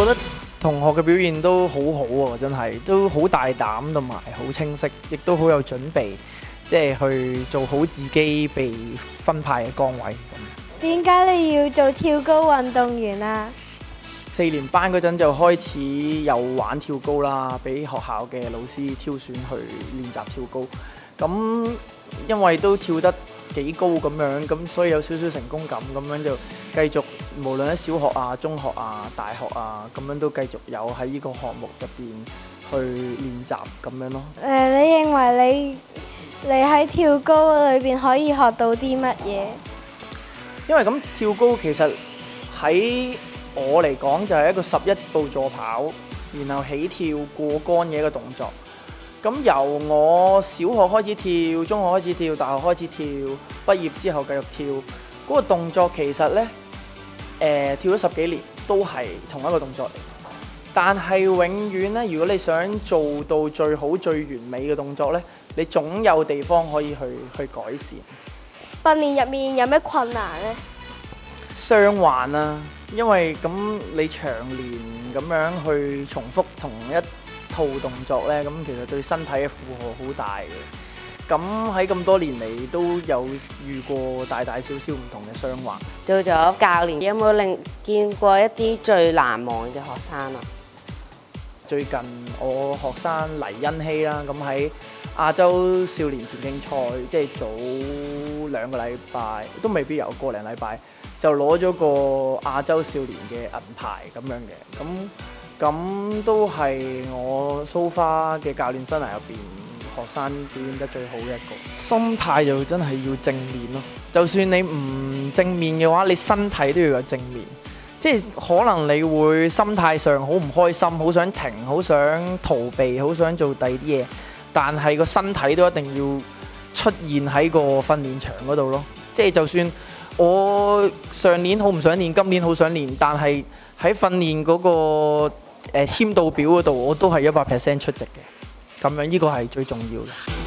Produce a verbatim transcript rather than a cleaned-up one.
覺得同學嘅表現都好好喎，真係都好大膽同埋好清晰，亦都好有準備，即係去做好自己被分派嘅崗位。 點解你要做跳高運動員啊？ 四年班嗰陣就開始有玩跳高啦，俾學校嘅老師挑選去練習跳高。咁因為都跳得幾高咁樣，咁所以有少少成功感，咁樣就繼續無論喺小學啊、中學啊、大學啊，咁樣都繼續有喺呢個項目入邊去練習咁樣咯。 誒、呃，你認為你你喺跳高裏邊可以學到啲乜嘢？ 因為咁跳高其實喺我嚟講就係一個十一步助跑，然後起跳過桿嘅一個動作。咁由我小學開始跳，中學開始跳，大學開始跳，畢業之後繼續跳，嗰、那個動作其實呢，誒、呃、跳咗十幾年都係同一個動作嚟。但係永遠呢，如果你想做到最好最完美嘅動作呢，你總有地方可以去去改善。 訓練入面有咩困難呢？ 傷患啊，因為咁你長年咁樣去重複同一套動作呢，咁其實對身體嘅負荷好大嘅。咁喺咁多年嚟都有遇過大大小小唔同嘅傷患。 做咗教練，有冇令見過一啲最難忘嘅學生啊？ 最近我學生黎欣希啦，咁喺亞洲少年田徑賽，即係早兩個禮拜都未必有個零禮拜，就攞咗個亞洲少年嘅銀牌咁樣嘅。咁咁都係我 so far 嘅教練生涯入邊學生表現得最好嘅一個。心態就真係要正面咯，就算你唔正面嘅話，你身體都要有正面。即係可能你會心態上好唔開心，好想停，好想逃避，好想做第二啲嘢，但係個身體都一定要出現喺個訓練場嗰度咯。即係就算我上年好唔想練，今年好想練，但係喺訓練嗰個誒簽到表嗰度，我都係一百 percent 出席嘅。咁樣呢個係最重要嘅。